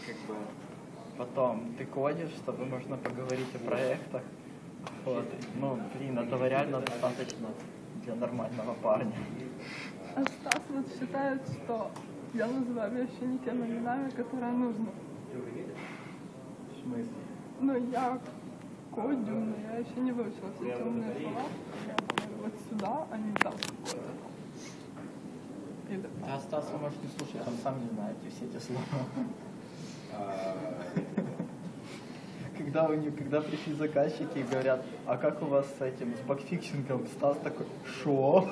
как бы потом ты кодишь, с тобой можно поговорить о проектах. Вот. Ну, блин, этого реально достаточно для нормального парня. А Стас вот считает, что я называю вещи не теми именами, которые нужно. В смысле? Ну, я кодю, но я еще не выучила все эти умные слова. Я говорю вот сюда, а не там какое-то. Или там. Да, Стаса может не слушать, он сам не знает все эти слова. Когда пришли заказчики и говорят, а как у вас с этим, с багфиксингом, Стас такой, шо?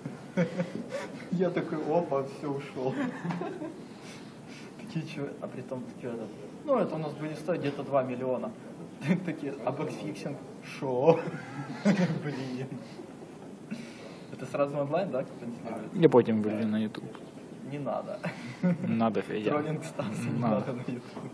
Я такой, опа, все, ушел. Такие, что, а при том, что ну, это у нас будет стоить где-то 2 миллиона. Такие, а багфиксинг, шо? Блин. Это сразу онлайн, да, транслируется? Я потім вилью на YouTube. Не надо. Надо, Федя. Троллинг Стаса не надо на YouTube.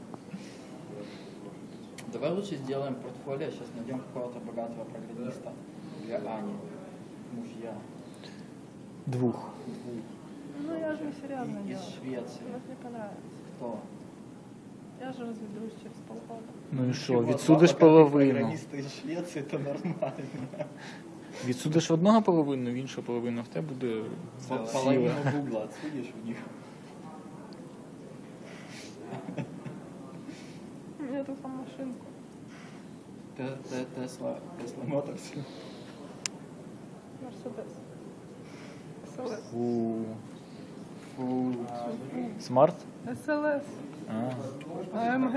Давай лучше сделаем портфолио, сейчас найдем какого-то богатого программиста для Ани. Мужья. Двух. Ну, я же серьезно Из делаю. Швеции. Мне не понравится. Кто? Я же разведусь через полгода. Ну і що, Чего, відсудиш два богатых половину. программиста из Швеции, это нормально. Відсудиш одного половину, в іншу половину в тебе буде Половину сіла. гугла отсудишь у них. Мне эту там машинку. Тесла Моторс. Мерседес. СЛС. Фу. Смарт? СЛС. А. АМГ.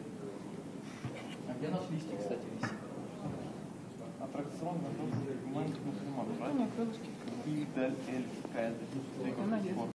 А где наш листик, кстати, висит? Аттракцион на маленьких мусульман, правильно? Ну, крылышки. И, Д, Л, какая-то. Я надеюсь.